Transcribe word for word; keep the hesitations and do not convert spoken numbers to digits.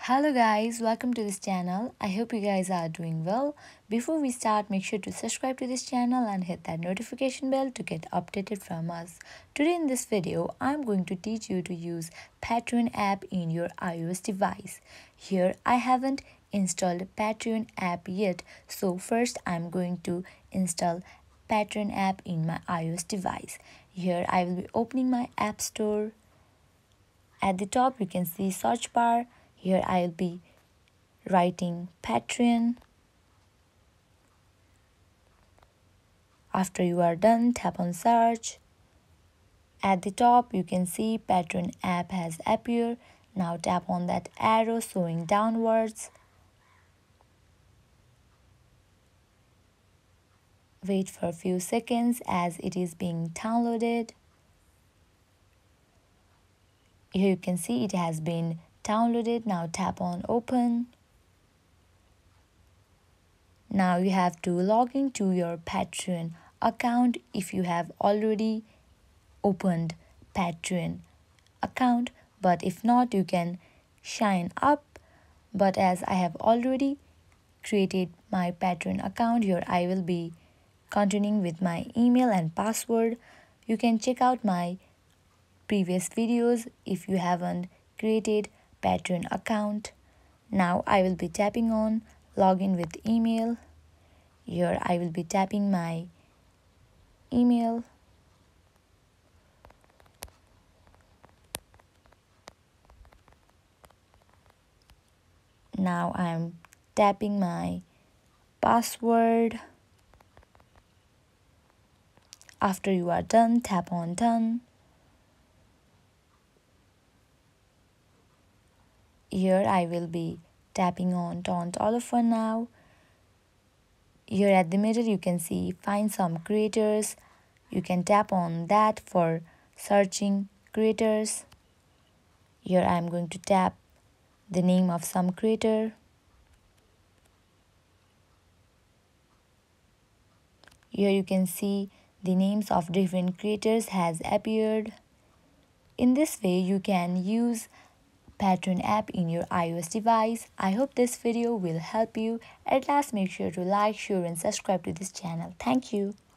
Hello guys, welcome to this channel. I hope you guys are doing well. Before we start, make sure to subscribe to this channel and hit that notification bell to get updated from us. Today in this video, I'm going to teach you to use Patreon app in your iOS device. Here I haven't installed Patreon app yet, so first I'm going to install Patreon app in my iOS device. Here I will be opening my app store. At the top you can see search bar. Here I'll be writing Patreon. After you are done, tap on search. At the top you can see Patreon app has appeared. Now tap on that arrow showing downwards. Wait for a few seconds as it is being downloaded. Here you can see it has been downloaded. Now tap on open. Now you have to log into your Patreon account if you have already opened Patreon account, but if not you can sign up. But as I have already created my Patreon account, here I will be continuing with my email and password. You can check out my previous videos if you haven't created Patreon account. Now I will be tapping on login with email. Here I will be tapping my email. Now I am tapping my password. After you are done, tap on done. Here I will be tapping on don't all for now. Here at the middle you can see find some creators. You can tap on that for searching creators. Here I am going to tap the name of some creator. Here you can see the names of different creators has appeared. In this way you can use Patreon app in your iOS device. I hope this video will help you. At last, make sure to like, share and subscribe to this channel. Thank you.